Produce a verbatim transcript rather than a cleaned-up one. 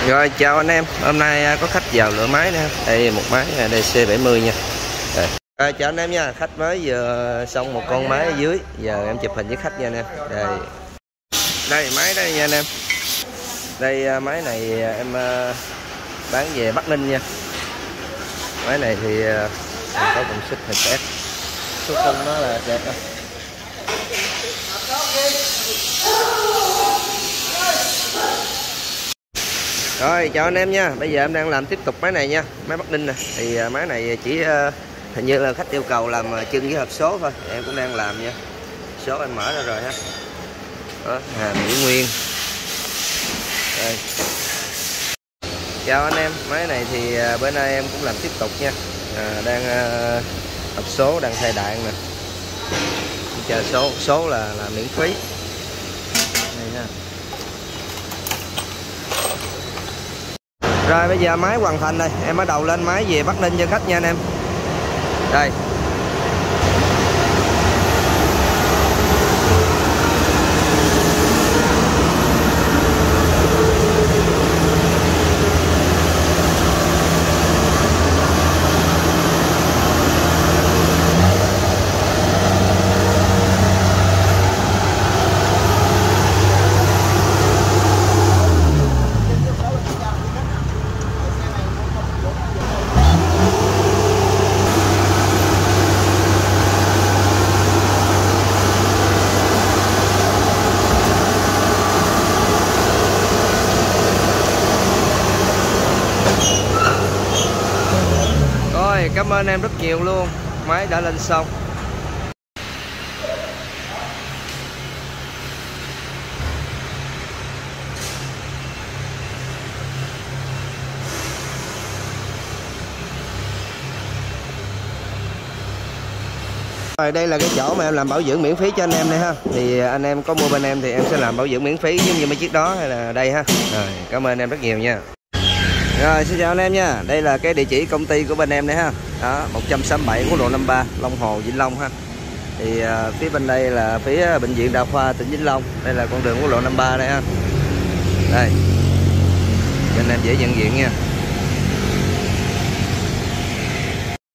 Rồi chào anh em, hôm nay có khách vào lựa máy nè. Đây một máy D C bảy mươi nha. Rồi. Rồi chào anh em nha, khách mới vừa xong một con máy ở dưới. Giờ em chụp hình với khách nha anh em. Đây. Đây máy đây nha anh em. Đây máy này em bán về Bắc Ninh nha. Máy này thì có công suất hai tét. Số khung nó là đẹp đó. Rồi chào anh em nha, bây giờ em đang làm tiếp tục máy này nha, máy Bắc Ninh nè. Thì máy này chỉ hình như là khách yêu cầu làm chân với hộp số thôi, em cũng đang làm nha. Số em mở ra rồi ha. Đó, Hà Mỹ Nguyên. Đây. Chào anh em, máy này thì bữa nay em cũng làm tiếp tục nha. À, đang hộp số đang thay đạn nè. Chờ số số là là miễn phí. Đây ha. Rồi bây giờ máy hoàn thành rồi, em bắt đầu lên máy về Bắc Ninh cho khách nha anh em. Đây. Cảm ơn em rất nhiều luôn, máy đã lên xong. Rồi đây là cái chỗ mà em làm bảo dưỡng miễn phí cho anh em đây ha. Thì anh em có mua bên em thì em sẽ làm bảo dưỡng miễn phí giống như mấy chiếc đó hay là đây ha. Rồi cảm ơn em rất nhiều nha. Rồi xin chào anh em nha. Đây là cái địa chỉ công ty của bên em đây ha. Đó, một trăm sáu mươi bảy quốc lộ năm mươi ba, Long Hồ, Vĩnh Long ha. Thì uh, phía bên đây là phía bệnh viện Đa khoa tỉnh Vĩnh Long. Đây là con đường quốc lộ năm mươi ba đây ha. Đây. Cho anh em dễ nhận diện nha.